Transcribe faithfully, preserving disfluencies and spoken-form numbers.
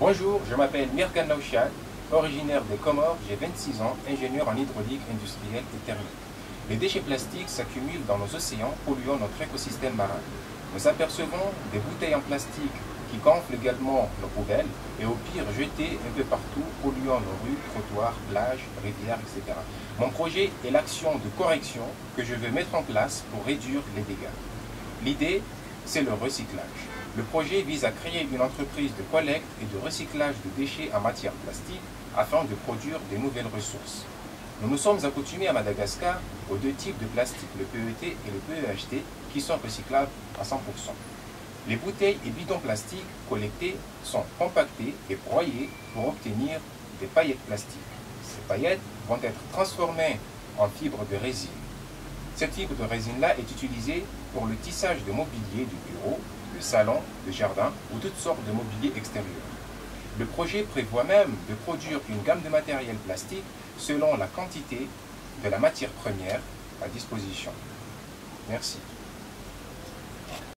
Bonjour, je m'appelle Mirkan Laouchian, originaire des Comores, j'ai vingt-six ans, ingénieur en hydraulique industrielle et thermique. Les déchets plastiques s'accumulent dans nos océans, polluant notre écosystème marin. Nous apercevons des bouteilles en plastique qui gonflent également nos poubelles et au pire jetées un peu partout, polluant nos rues, trottoirs, plages, rivières, et cetera. Mon projet est l'action de correction que je veux mettre en place pour réduire les dégâts. L'idée, c'est le recyclage. Le projet vise à créer une entreprise de collecte et de recyclage de déchets en matière plastique afin de produire de nouvelles ressources. Nous nous sommes accoutumés à Madagascar aux deux types de plastique, le P E T et le P E H T, qui sont recyclables à cent pour cent. Les bouteilles et bidons plastiques collectés sont compactés et broyés pour obtenir des paillettes plastiques. Ces paillettes vont être transformées en fibres de résine. Cette fibre de résine-là est utilisée pour le tissage de mobilier du bureau, le salon, le jardin ou toutes sortes de mobilier extérieur. Le projet prévoit même de produire une gamme de matériel plastique selon la quantité de la matière première à disposition. Merci.